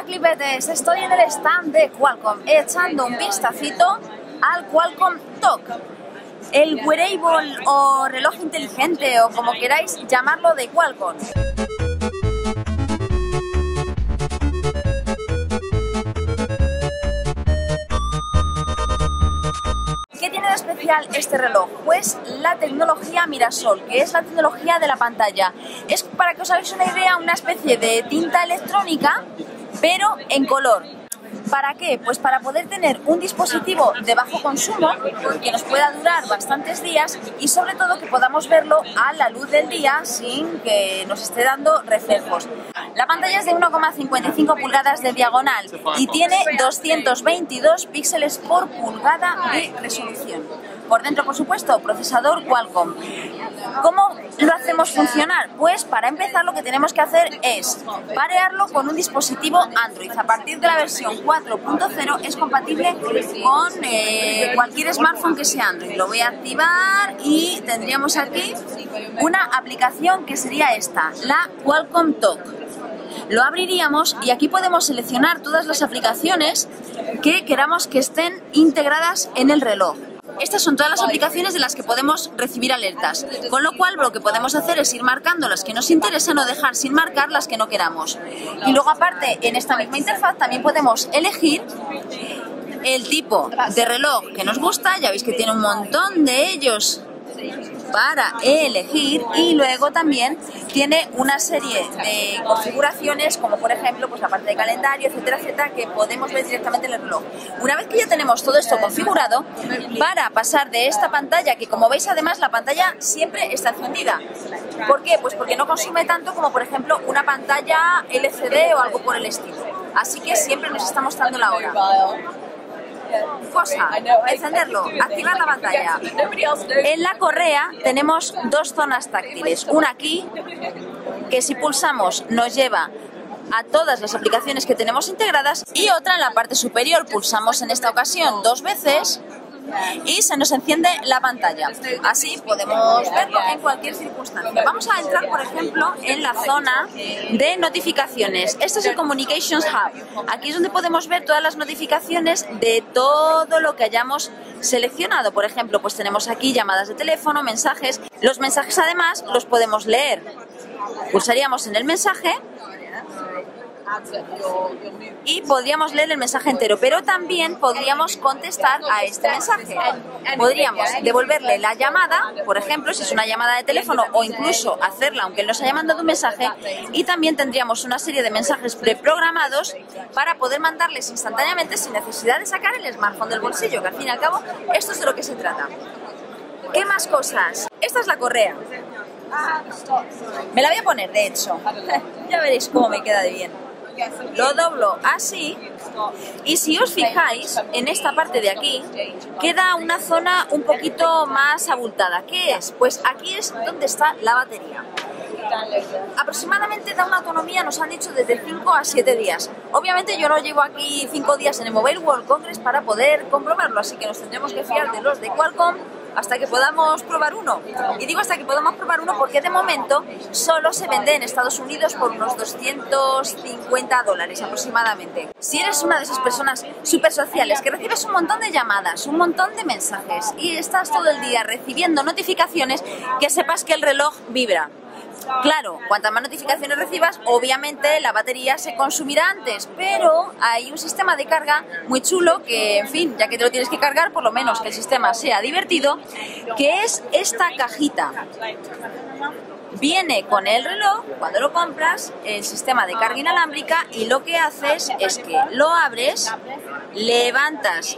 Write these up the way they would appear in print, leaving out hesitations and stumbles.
Hola clipetes, estoy en el stand de Qualcomm echando un vistacito al Qualcomm Talk, el wearable o reloj inteligente o como queráis llamarlo de Qualcomm. ¿Qué tiene de especial este reloj? Pues la tecnología Mirasol, que es la tecnología de la pantalla. Es, para que os hagáis una idea, una especie de tinta electrónica, pero en color. ¿Para qué? Pues para poder tener un dispositivo de bajo consumo que nos pueda durar bastantes días y sobre todo que podamos verlo a la luz del día sin que nos esté dando reflejos. La pantalla es de 1,55 pulgadas de diagonal y tiene 222 píxeles por pulgada de resolución. Por dentro, por supuesto, procesador Qualcomm. ¿Cómo lo hacemos funcionar? Pues para empezar lo que tenemos que hacer es parearlo con un dispositivo Android. A partir de la versión 4.0 es compatible con cualquier smartphone que sea Android. Lo voy a activar y tendríamos aquí una aplicación que sería esta, la Qualcomm Talk. Lo abriríamos y aquí podemos seleccionar todas las aplicaciones que queramos que estén integradas en el reloj. Estas son todas las aplicaciones de las que podemos recibir alertas, con lo cual lo que podemos hacer es ir marcando las que nos interesan o dejar sin marcar las que no queramos. Y luego aparte, en esta misma interfaz también podemos elegir el tipo de reloj que nos gusta, ya veis que tiene un montón de ellos para elegir y luego también tiene una serie de configuraciones como por ejemplo pues la parte de calendario, etcétera, etcétera, que podemos ver directamente en el reloj. Una vez que ya tenemos todo esto configurado, para pasar de esta pantalla, que como veis además la pantalla siempre está encendida. ¿Por qué? Pues porque no consume tanto como por ejemplo una pantalla LCD o algo por el estilo. Así que siempre nos está mostrando la hora. Cosa, encenderlo, activar la pantalla. En la correa tenemos dos zonas táctiles, una aquí, que si pulsamos nos lleva a todas las aplicaciones que tenemos integradas, y otra en la parte superior. Pulsamos en esta ocasión 2 veces y se nos enciende la pantalla. Así podemos verlo en cualquier circunstancia. Vamos a entrar, por ejemplo, en la zona de notificaciones. Este es el Communications Hub. Aquí es donde podemos ver todas las notificaciones de todo lo que hayamos seleccionado. Por ejemplo, pues tenemos aquí llamadas de teléfono, mensajes. Los mensajes además los podemos leer. Pulsaríamos en el mensaje y podríamos leer el mensaje entero, pero también podríamos contestar a este mensaje. Podríamos devolverle la llamada, por ejemplo, si es una llamada de teléfono, o incluso hacerla aunque él nos haya mandado un mensaje, y también tendríamos una serie de mensajes preprogramados para poder mandarles instantáneamente sin necesidad de sacar el smartphone del bolsillo, que al fin y al cabo esto es de lo que se trata. ¿Qué más cosas? Esta es la correa. Me la voy a poner, de hecho. Ya veréis cómo me queda de bien. Lo doblo así y si os fijáis en esta parte de aquí queda una zona un poquito más abultada. ¿Qué es? Pues aquí es donde está la batería. Aproximadamente da una autonomía, nos han dicho, desde 5 a 7 días. Obviamente yo no llevo aquí 5 días en el Mobile World Congress para poder comprobarlo, así que nos tendremos que fiar de los de Qualcomm hasta que podamos probar uno. Y digo hasta que podamos probar uno porque de momento solo se vende en Estados Unidos por unos $250 aproximadamente. Si eres una de esas personas súper sociales que recibes un montón de llamadas, un montón de mensajes y estás todo el día recibiendo notificaciones, que sepas que el reloj vibra. Claro, cuantas más notificaciones recibas, obviamente la batería se consumirá antes, pero hay un sistema de carga muy chulo que, en fin, ya que te lo tienes que cargar, por lo menos que el sistema sea divertido, que es esta cajita. Viene con el reloj, cuando lo compras, el sistema de carga inalámbrica, y lo que haces es que lo abres, levantas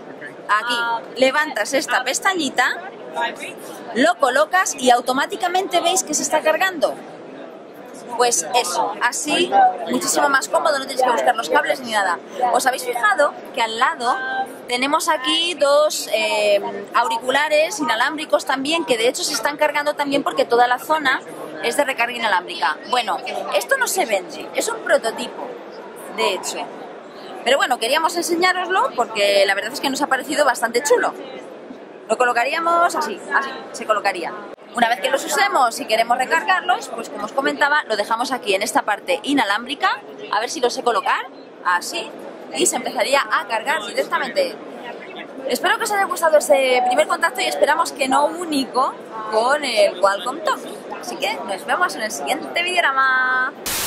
esta pestañita, lo colocas y automáticamente veis que se está cargando. Pues eso, así muchísimo más cómodo, no tenéis que buscar los cables ni nada. ¿Os habéis fijado que al lado tenemos aquí dos auriculares inalámbricos también, que de hecho se están cargando también porque toda la zona es de recarga inalámbrica? Bueno, esto no se vende, es un prototipo, de hecho. Pero bueno, queríamos enseñároslo porque la verdad es que nos ha parecido bastante chulo. Lo colocaríamos así se colocaría. Una vez que los usemos y queremos recargarlos, pues como os comentaba, lo dejamos aquí en esta parte inalámbrica. A ver si lo sé colocar. así, y se empezaría a cargar directamente. Espero que os haya gustado este primer contacto y esperamos que no único con el Qualcomm Talk. Así que nos vemos en el siguiente videorama.